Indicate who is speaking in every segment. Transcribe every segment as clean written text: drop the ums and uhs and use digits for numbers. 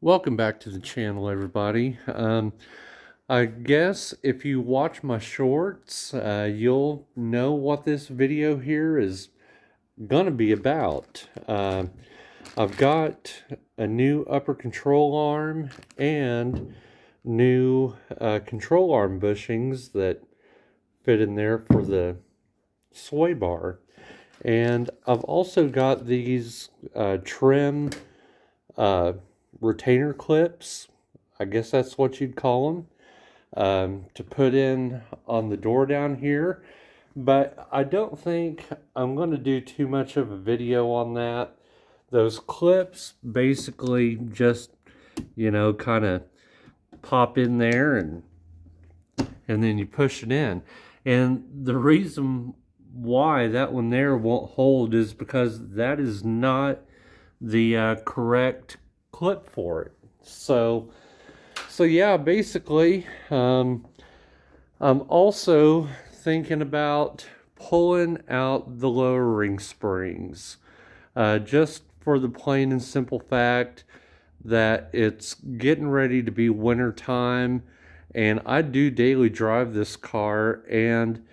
Speaker 1: Welcome back to the channel, everybody. I guess if you watch my shorts, you'll know what this video here is gonna be about. I've got a new upper control arm and new control arm bushings that fit in there for the sway bar. And I've also got these trim retainer clips, I guess that's what you'd call them, to put in on the door down here. But I don't think I'm going to do too much of a video on that. Those clips basically just, kind of pop in there and then you push it in. And the reason why that one there won't hold is because that is not the correct clip for it. So yeah, basically, I'm also thinking about pulling out the lowering springs, just for the plain and simple fact that it's getting ready to be winter time, and I do daily drive this car, and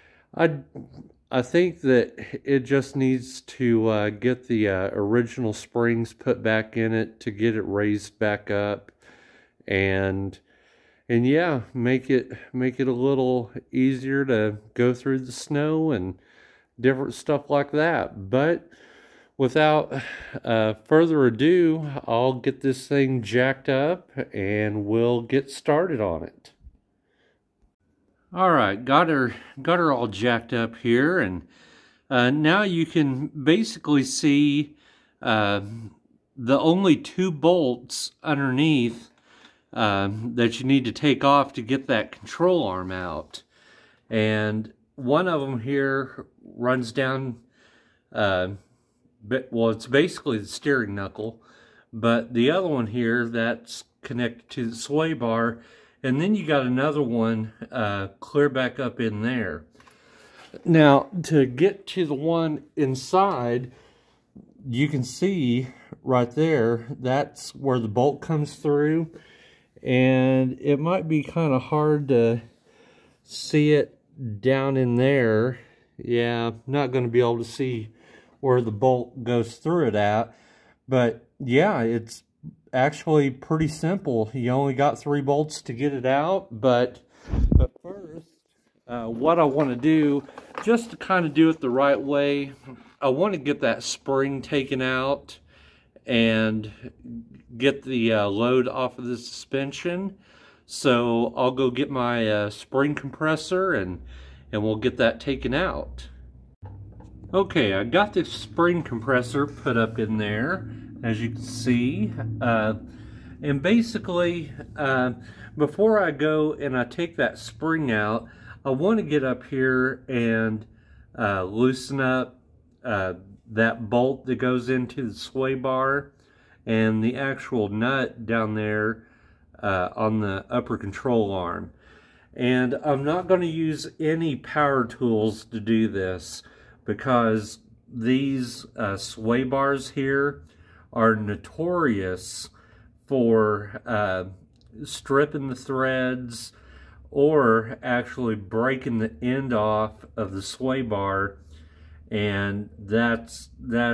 Speaker 1: I think that it just needs to get the original springs put back in it to get it raised back up, and yeah, make it a little easier to go through the snow and different stuff like that. But without further ado, I'll get this thing jacked up and we'll get started on it. All right, got her all jacked up here, and now you can basically see the only two bolts underneath that you need to take off to get that control arm out. And one of them here runs down, well, it's basically the steering knuckle, but the other one here, that's connected to the sway bar. And then you got another one clear back up in there. Now, to get to the one inside, you can see right there, that's where the bolt comes through. And it might be kind of hard to see it down in there. Yeah, I'm not going to be able to see where the bolt goes through it at. But yeah, it's actually pretty simple. You only got 3 bolts to get it out, but first, what I want to do, just to kind of do it the right way, I want to get that spring taken out and get the load off of the suspension. So I'll go get my spring compressor and we'll get that taken out. Okay, I got the spring compressor put up in there, as you can see, and basically before I go and I take that spring out, I want to get up here and loosen up that bolt that goes into the sway bar and the actual nut down there on the upper control arm. And I'm not going to use any power tools to do this, because these sway bars here are notorious for stripping the threads or actually breaking the end off of the sway bar, and that's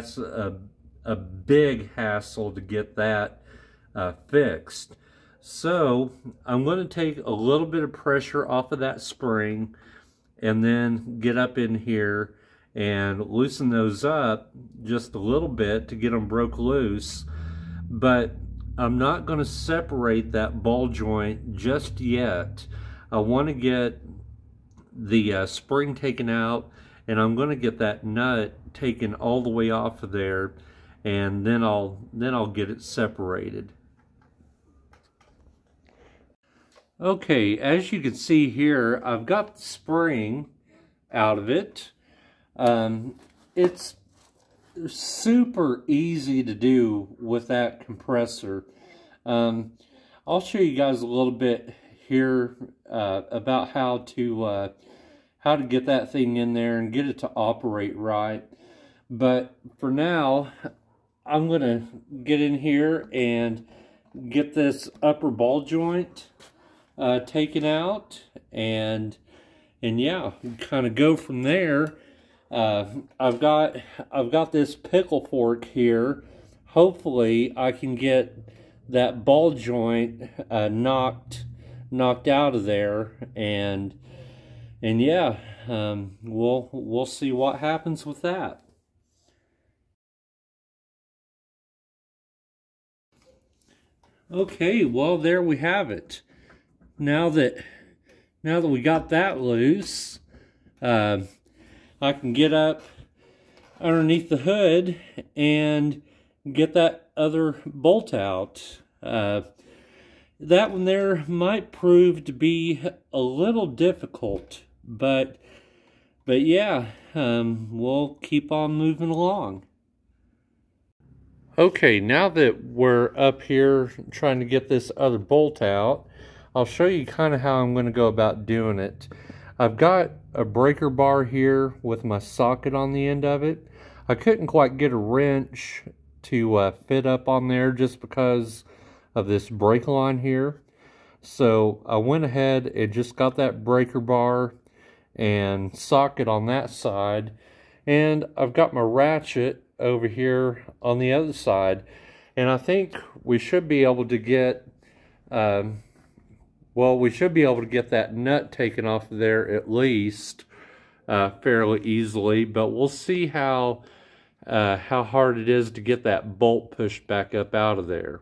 Speaker 1: a big hassle to get that fixed. So I'm going to take a little bit of pressure off of that spring and then get up in here and loosen those up just a little bit to get them broke loose. But I'm not going to separate that ball joint just yet. I want to get the spring taken out, and I'm going to get that nut taken all the way off of there, and then I'll get it separated. Okay, as you can see here, I've got the spring out of it. It's super easy to do with that compressor. I'll show you guys a little bit here about how to get that thing in there and get it to operate right. But for now, I'm gonna get in here and get this upper ball joint taken out, and yeah, kind of go from there. I've got this pickle fork here. Hopefully I can get that ball joint knocked out of there, and yeah, we'll see what happens with that. Okay, well, there we have it. Now that we got that loose, I can get up underneath the hood and get that other bolt out. That one there might prove to be a little difficult, but yeah, we'll keep on moving along. Okay, now that we're up here trying to get this other bolt out, I'll show you kind of how I'm going to go about doing it. I've got a breaker bar here with my socket on the end of it. I couldn't quite get a wrench to fit up on there just because of this brake line here. So I went ahead and just got that breaker bar and socket on that side, and I've got my ratchet over here on the other side, and I think we should be able to get we should be able to get that nut taken off of there at least fairly easily, but we'll see how hard it is to get that bolt pushed back up out of there.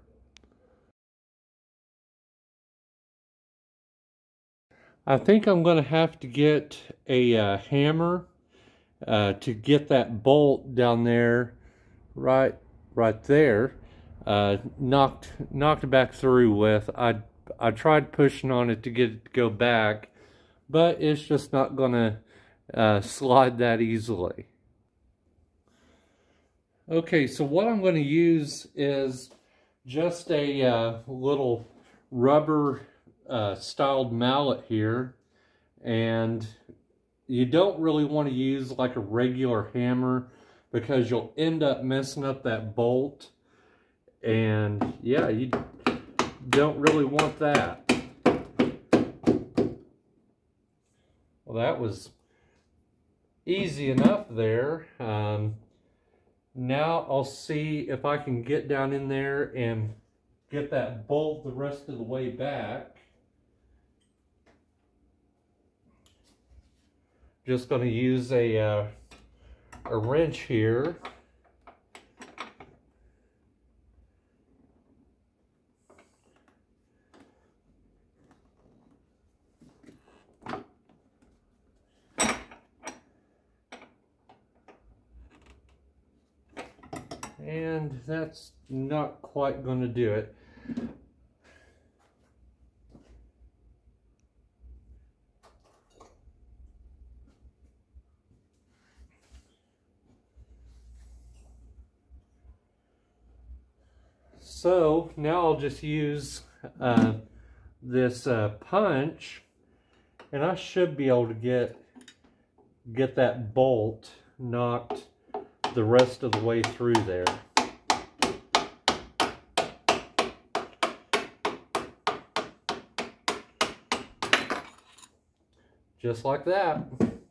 Speaker 1: I think I'm going to have to get a hammer to get that bolt down there, right there, knocked back through with. I tried pushing on it to get it to go back, but it's just not going to slide that easily. Okay, so what I'm going to use is just a little rubber styled mallet here, and you don't really want to use like a regular hammer because you'll end up messing up that bolt, and yeah, you don't really want that. Well, that was easy enough there. Now I'll see if I can get down in there and get that bolt the rest of the way back. Just going to use a wrench here. And that's not quite going to do it. So now I'll just use this punch, and I should be able to get that bolt knocked the rest of the way through there. Just like that.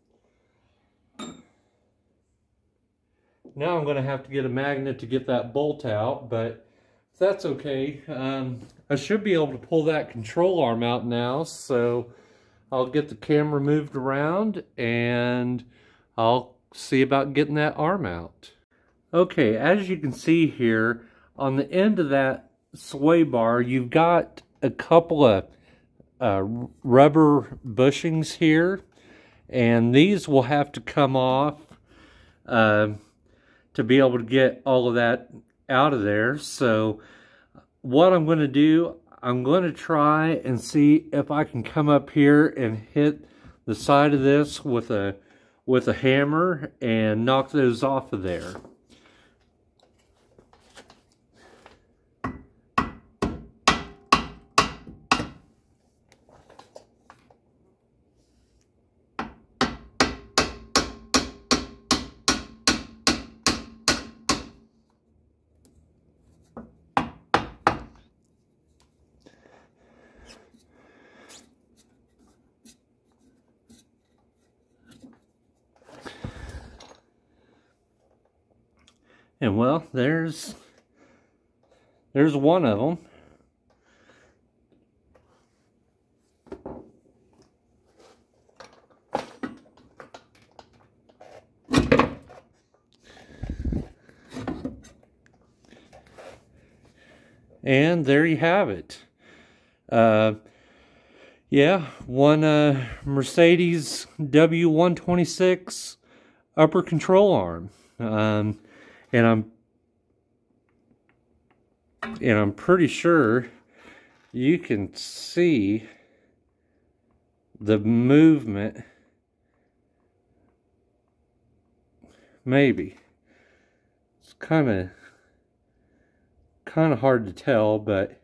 Speaker 1: Now I'm going to have to get a magnet to get that bolt out, but that's okay. I should be able to pull that control arm out now, so I'll get the camera moved around and I'll see about getting that arm out. Okay, as you can see here, on the end of that sway bar, you've got a couple of rubber bushings here, and these will have to come off to be able to get all of that out of there. So what I'm going to do, I'm going to try and see if I can come up here and hit the side of this with a hammer and knock those off of there. And well, there's one of them. And there you have it. Yeah, one Mercedes W126 upper control arm. And I'm pretty sure you can see the movement. Maybe. It's kind of hard to tell, but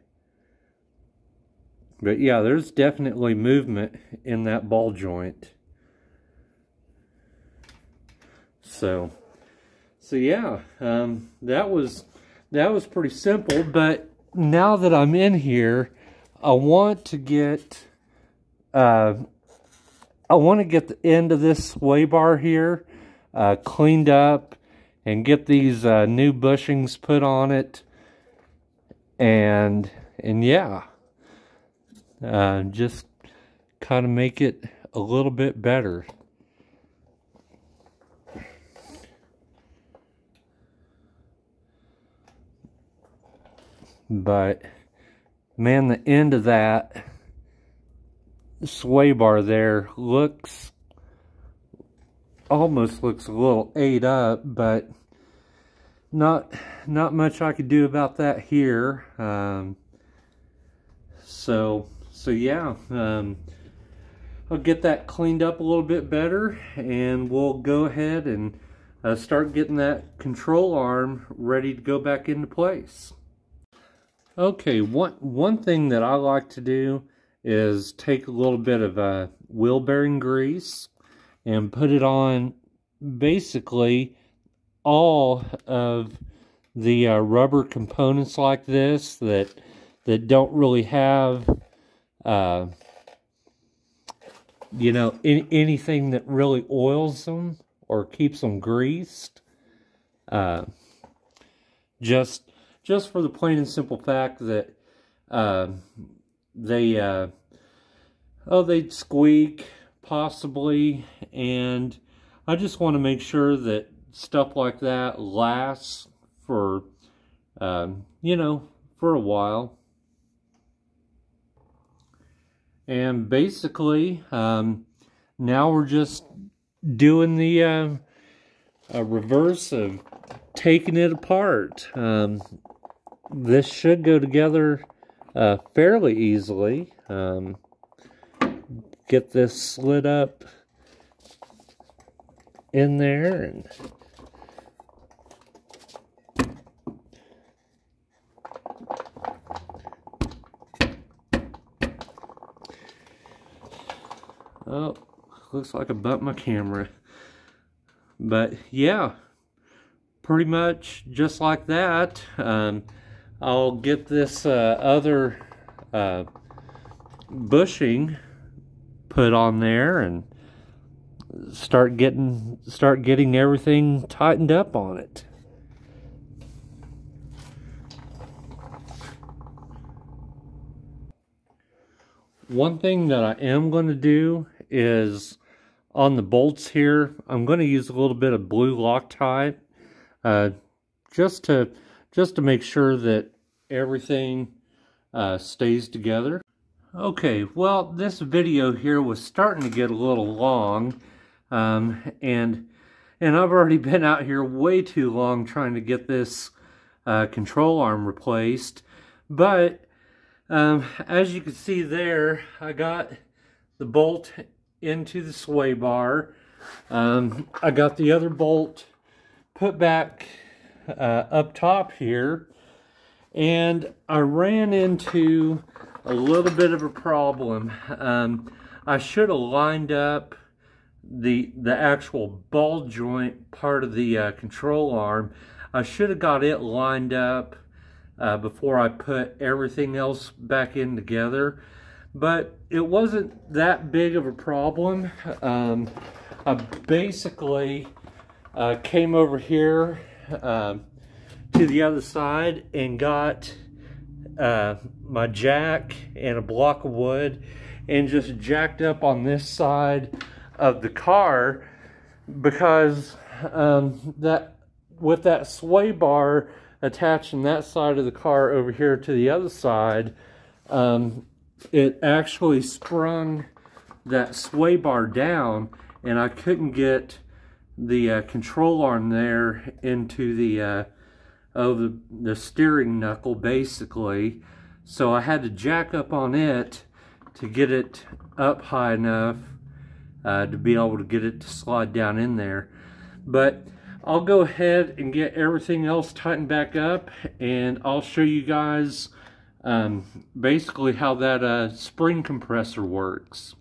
Speaker 1: yeah, there's definitely movement in that ball joint. So yeah, that was pretty simple. But now that I'm in here, I want to get the end of this sway bar here cleaned up and get these new bushings put on it, and yeah, just kind of make it a little bit better. But man, the end of that sway bar there almost looks a little ate up, but not much I could do about that here. So yeah, I'll get that cleaned up a little bit better, and we'll go ahead and start getting that control arm ready to go back into place. Okay, one thing that I like to do is take a little bit of wheel bearing grease and put it on basically all of the rubber components like this that don't really have you know, anything that really oils them or keeps them greased. Just for the plain and simple fact that they'd squeak possibly, and I just want to make sure that stuff like that lasts for you know, for a while. And basically now we're just doing the reverse of taking it apart. This should go together fairly easily. Get this slid up in there, and oh, looks like I bumped my camera. But yeah, pretty much just like that. I'll get this other bushing put on there and start getting everything tightened up on it. One thing that I am going to do is on the bolts here, I'm going to use a little bit of blue Loctite just to make sure that everything stays together. Okay, well, this video here was starting to get a little long, and I've already been out here way too long trying to get this control arm replaced. But as you can see there, I got the bolt into the sway bar. I got the other bolt put back up top here, and I ran into a little bit of a problem. I should have lined up the actual ball joint part of the control arm. I should have got it lined up before I put everything else back in together, but it wasn't that big of a problem. I basically came over here to the other side and got my jack and a block of wood and just jacked up on this side of the car, because that with that sway bar attaching that side of the car over here to the other side, it actually sprung that sway bar down, and I couldn't get the control arm there into the steering knuckle, basically. So I had to jack up on it to get it up high enough to be able to get it to slide down in there. But I'll go ahead and get everything else tightened back up, and I'll show you guys basically how that spring compressor works.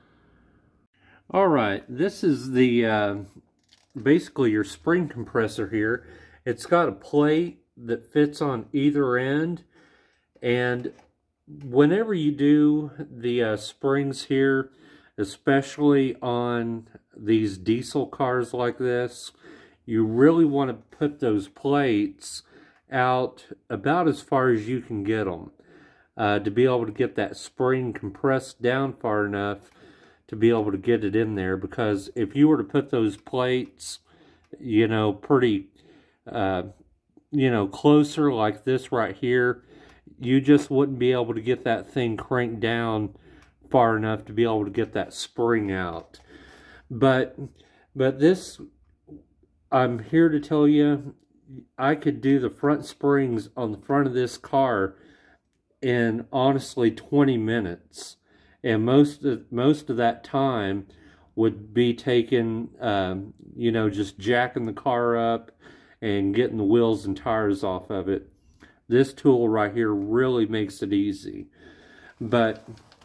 Speaker 1: Alright, this is the basically your spring compressor here. It's got a plate that fits on either end, and whenever you do the springs here, especially on these diesel cars like this, you really want to put those plates out about as far as you can get them to be able to get that spring compressed down far enough to be able to get it in there. Because if you were to put those plates, you know, pretty you know, closer like this right here, you just wouldn't be able to get that thing cranked down far enough to be able to get that spring out. But this, I'm here to tell you, I could do the front springs on the front of this car in honestly 20 minutes, and most of that time would be taken you know, just jacking the car up and getting the wheels and tires off of it. This tool right here really makes it easy. But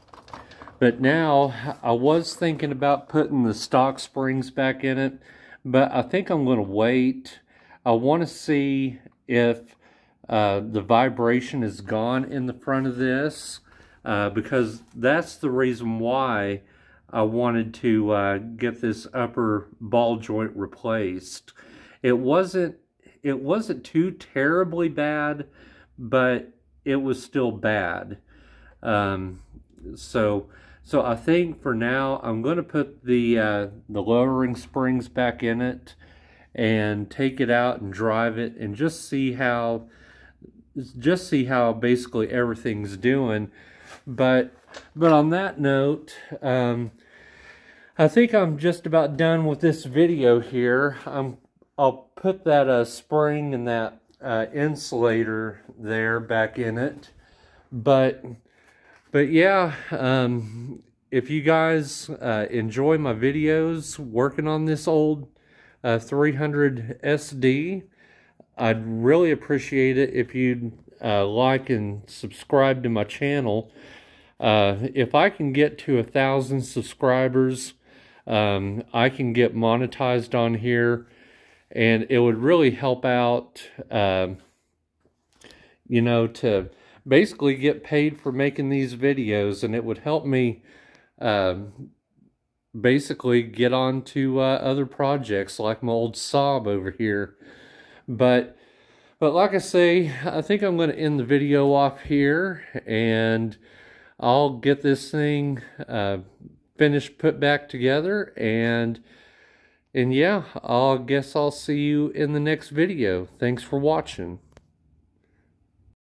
Speaker 1: now I was thinking about putting the stock springs back in it, but I think I'm going to wait. I want to see if the vibration is gone in the front of this, because that's the reason why I wanted to get this upper ball joint replaced. It wasn't too terribly bad, but it was still bad. So I think for now I'm going to put the lowering springs back in it and take it out and drive it and just see how basically everything's doing. But on that note, I think I'm just about done with this video here. I'll put that spring and that insulator there back in it. But yeah, if you guys enjoy my videos working on this old 300 SD, I'd really appreciate it if you'd like and subscribe to my channel. If I can get to 1,000 subscribers, I can get monetized on here, and it would really help out, you know, to basically get paid for making these videos, and it would help me basically get on to other projects like my old Saab over here. But like I say, I think I'm going to end the video off here, and I'll get this thing finished, put back together, and yeah, I guess I'll see you in the next video. Thanks for watching.